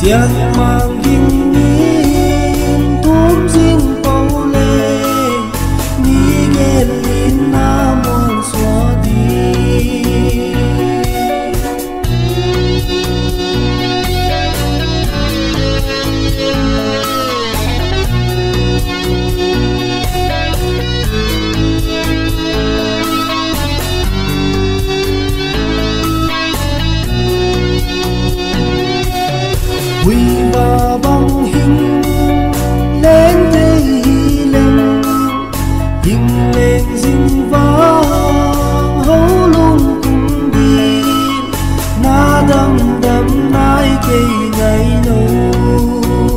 xiên mang hình in thum zing bao lê ni ghen in na mong xóa đi quy ba băng hình lên thế lên hình lên dinh vang hấu lung cùng đi na đâm đâm nai cây ngày nâu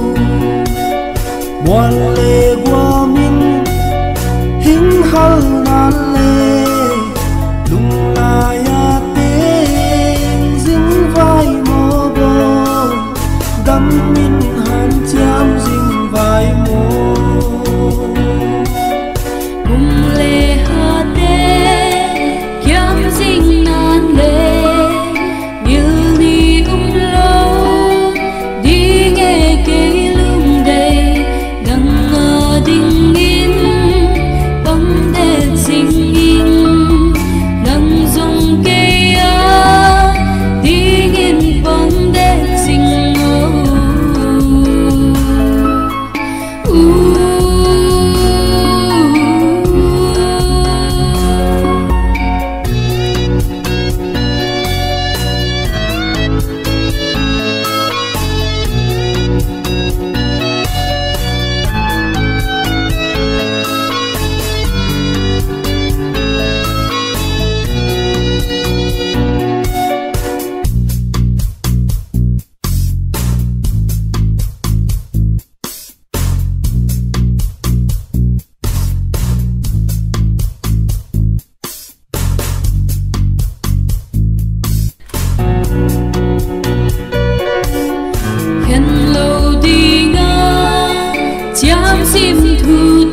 muôn lệ qua min hình hal nan lệ lung lai a tên dinh vai mơ bờ đâm min hàn chạm dinh vai mơ cùng lệ hà tê kiếm dinh nan lệ như ni lâu đi nghe cây lung đầy đằng ngờ đinh in bóng đèn dinh in nắng dùng cây á đi nghiêng bóng đèn dinh chạm sim thu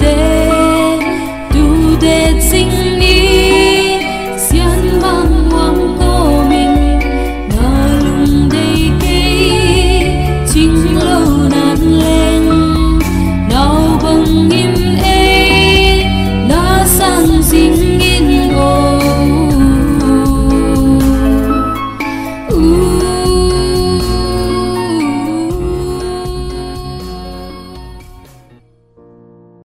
tê sinh đi xiên mang hoang cô mình na lung đầy cây chính lâu nàn lên nào bằng im ê na sang dinh